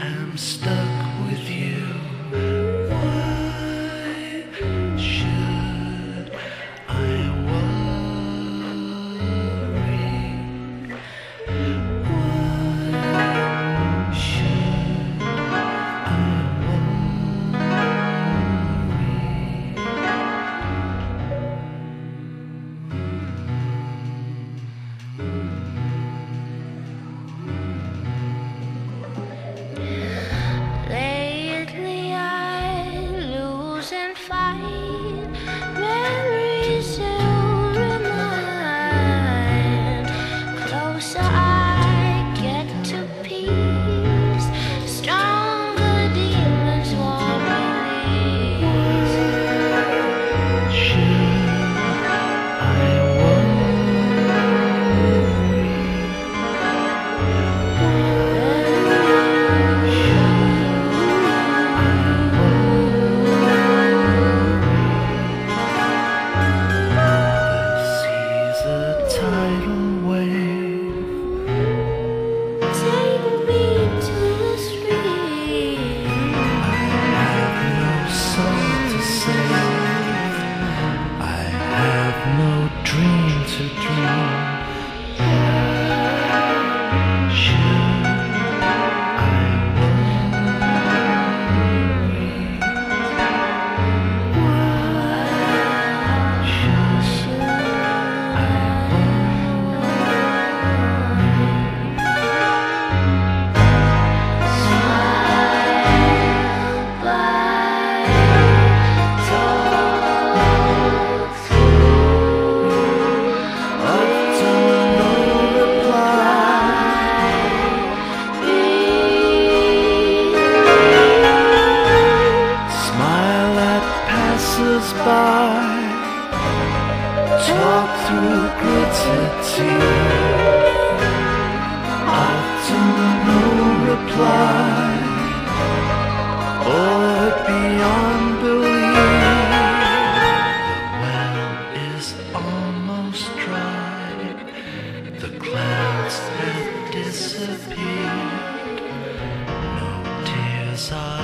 am stuck with you. Why should I worry? Why should I Lately I lose and fight, memories still remind. Closer I get to peace, stronger demons won't release. tidal wave, Take me to the stream. I have no soul to save, I have no dream to dream. Should I worry? Why should by, talk through gritted tears, often no reply, or beyond belief. The well is almost dry, the clouds have disappeared, no tears are